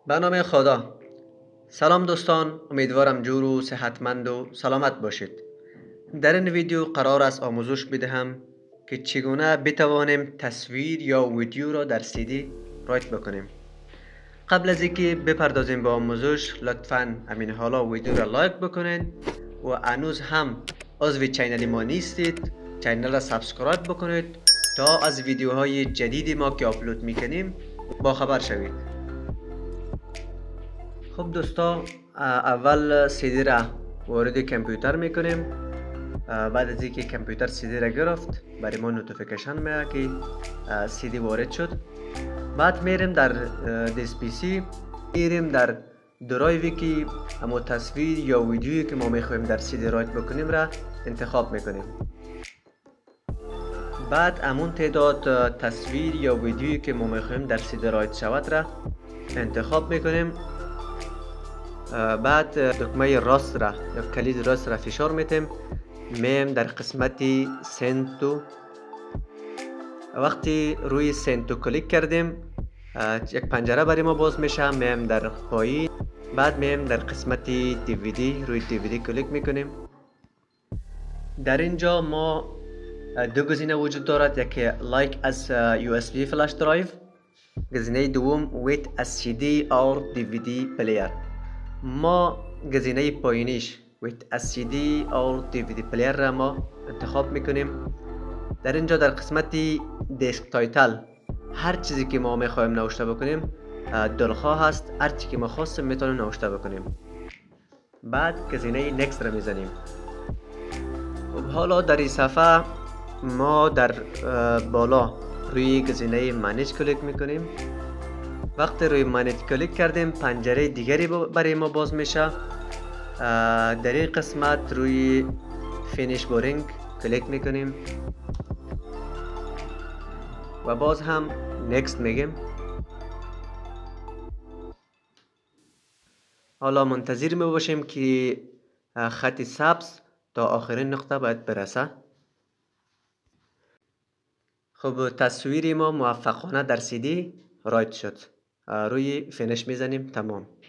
به نام خدا. سلام دوستان، امیدوارم جور و صحتمند و سلامت باشید. در این ویدیو قرار است آموزش بدهم که چگونه بتوانیم تصویر یا ویدیو را در CD رایت بکنیم. قبل از اینکه بپردازیم به آموزش، لطفاً همین حالا ویدیو را لایک بکنید و هنوز هم عضو چینل ما نیستید، چینل را سابسکرایب بکنید تا از ویدیوهای جدید ما که آپلود میکنیم با خبر شوید. خب دوستا، اول CD را وارد کامپیوتر میکنیم. بعد از اینکه کامپیوتر CD را گرفت، برای ما نوتیفیکیشن میاد که CD وارد شد. بعد میریم در دیس پی سی، میریم در درایوی که اما تصویر یا ویدیویی که ما میخوایم در CD رایت بکنیم را انتخاب میکنیم. بعد همون تعداد تصویر یا ویدیویی که ما میخوایم در CD رایت شود را انتخاب میکنیم. بعد دکمه راست را یا کلید راست را فشار میتیم، میم در قسمت سند تو. وقتی روی سند تو کلیک کردیم، یک پنجره برای ما باز میشه. میم در پایین، بعد میم در قسمت دیویدی، روی دیویدی کلیک میکنیم. در اینجا ما دو گزینه وجود دارد، یکی لایک از USB فلاش درایو، گزینه دوم ویت از CD اور DVD پلیر. ما گزینه پایینیش ویت از CD اور DVD پلیر را ما انتخاب میکنیم. در اینجا در قسمت دیسک تایتل هر چیزی که ما میخوایم نوشته بکنیم دلخواه هست، هر چیزی که ما خواستیم میتونیم نوشته بکنیم. بعد گزینه نکست را میزنیم. خب حالا در این صفحه ما در بالا روی گزینه منیج کلیک میکنیم. وقتی روی منیج کلیک کردیم، پنجره دیگری برای ما باز میشه. در این قسمت روی فینیش بورینگ کلیک میکنیم و باز هم نکست میگیم. حالا منتظر می باشیم که خط سبز تا آخرین نقطه باید برسه. خب تصویری ما موفقانه در CD رایت شد. روی فینیش میزنیم. تمام.